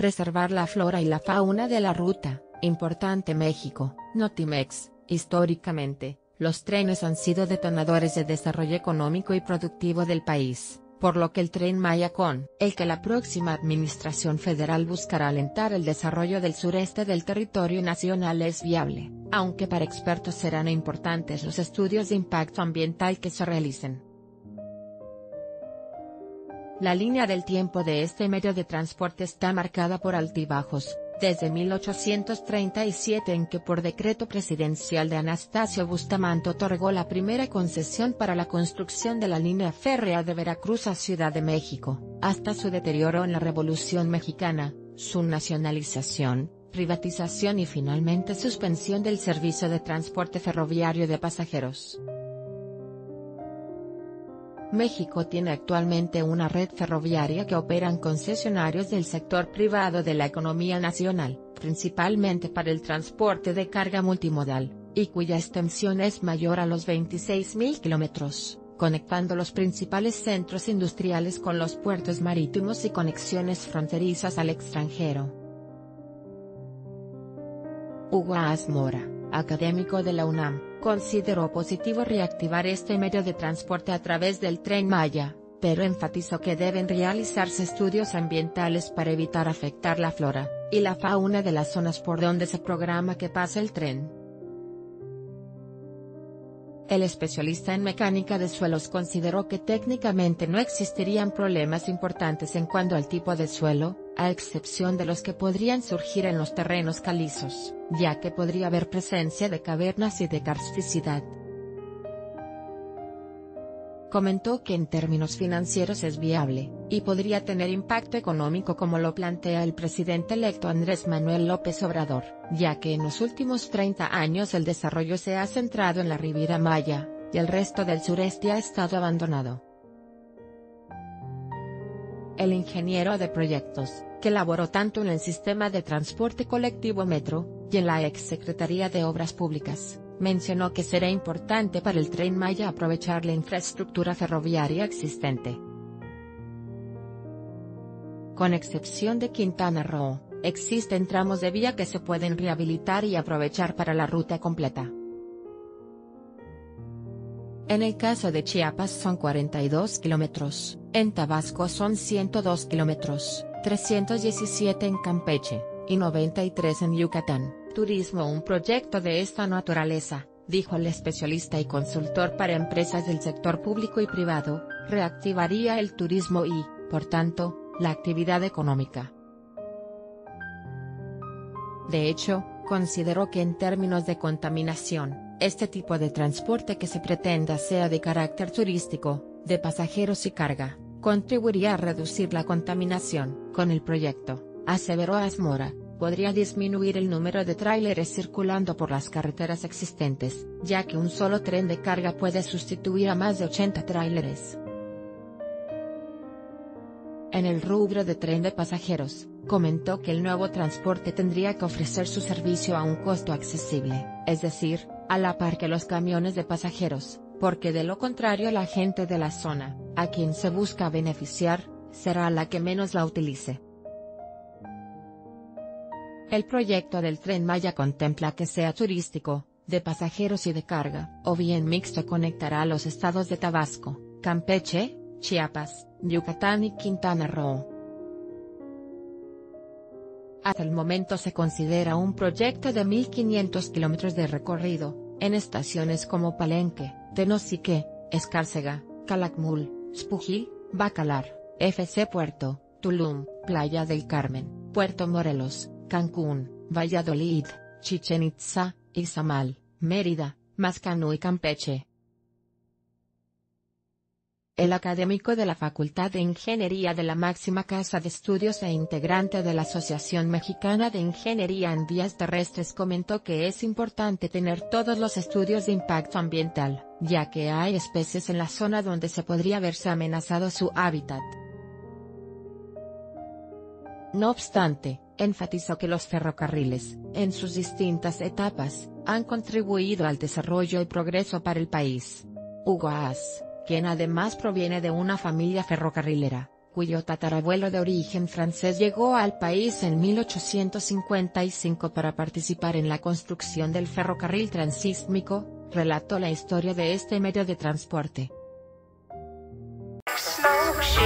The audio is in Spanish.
preservar la flora y la fauna de la ruta, importante México, Notimex. Históricamente, los trenes han sido detonadores de desarrollo económico y productivo del país, por lo que el Tren Maya con el que la próxima administración federal buscará alentar el desarrollo del sureste del territorio nacional es viable, aunque para expertos serán importantes los estudios de impacto ambiental que se realicen. La línea del tiempo de este medio de transporte está marcada por altibajos, desde 1837 en que por decreto presidencial de Anastasio Bustamante otorgó la primera concesión para la construcción de la línea férrea de Veracruz a Ciudad de México, hasta su deterioro en la Revolución Mexicana, su nacionalización, privatización y finalmente suspensión del servicio de transporte ferroviario de pasajeros. México tiene actualmente una red ferroviaria que operan concesionarios del sector privado de la economía nacional, principalmente para el transporte de carga multimodal, y cuya extensión es mayor a los 26.000 kilómetros, conectando los principales centros industriales con los puertos marítimos y conexiones fronterizas al extranjero. Hugo Asmora, académico de la UNAM, consideró positivo reactivar este medio de transporte a través del Tren Maya, pero enfatizó que deben realizarse estudios ambientales para evitar afectar la flora y la fauna de las zonas por donde se programa que pase el tren. El especialista en mecánica de suelos consideró que técnicamente no existirían problemas importantes en cuanto al tipo de suelo, a excepción de los que podrían surgir en los terrenos calizos, ya que podría haber presencia de cavernas y de karsticidad. Comentó que en términos financieros es viable, y podría tener impacto económico como lo plantea el presidente electo Andrés Manuel López Obrador, ya que en los últimos 30 años el desarrollo se ha centrado en la Riviera Maya, y el resto del sureste ha estado abandonado. El ingeniero de proyectos, que laboró tanto en el sistema de transporte colectivo Metro, y en la exsecretaría de Obras Públicas, mencionó que será importante para el Tren Maya aprovechar la infraestructura ferroviaria existente. Con excepción de Quintana Roo, existen tramos de vía que se pueden rehabilitar y aprovechar para la ruta completa. En el caso de Chiapas son 42 kilómetros, en Tabasco son 102 kilómetros, 317 en Campeche, y 93 en Yucatán. Turismo. Un proyecto de esta naturaleza, dijo el especialista y consultor para empresas del sector público y privado, reactivaría el turismo y, por tanto, la actividad económica. De hecho, consideró que en términos de contaminación, este tipo de transporte que se pretenda sea de carácter turístico, de pasajeros y carga, contribuiría a reducir la contaminación. Con el proyecto, aseveró Asmora, podría disminuir el número de tráileres circulando por las carreteras existentes, ya que un solo tren de carga puede sustituir a más de 80 tráileres. En el rubro de tren de pasajeros, comentó que el nuevo transporte tendría que ofrecer su servicio a un costo accesible, es decir, a la par que los camiones de pasajeros, porque de lo contrario la gente de la zona, a quien se busca beneficiar, será la que menos la utilice. El proyecto del Tren Maya contempla que sea turístico, de pasajeros y de carga, o bien mixto. Conectará a los estados de Tabasco, Campeche, Chiapas, Yucatán y Quintana Roo. Hasta el momento se considera un proyecto de 1.500 kilómetros de recorrido, en estaciones como Palenque, Tenosique, Escárcega, Calakmul, Xpujil, Bacalar, FC Puerto, Tulum, Playa del Carmen, Puerto Morelos, Cancún, Valladolid, Chichén Itzá, Izamal, Mérida, Mascanú y Campeche. El académico de la Facultad de Ingeniería de la máxima casa de estudios e integrante de la Asociación Mexicana de Ingeniería en Vías Terrestres comentó que es importante tener todos los estudios de impacto ambiental, ya que hay especies en la zona donde se podría verse amenazado su hábitat. No obstante, enfatizó que los ferrocarriles, en sus distintas etapas, han contribuido al desarrollo y progreso para el país. Hugo As, quien además proviene de una familia ferrocarrilera, cuyo tatarabuelo de origen francés llegó al país en 1855 para participar en la construcción del ferrocarril transísmico, relató la historia de este medio de transporte.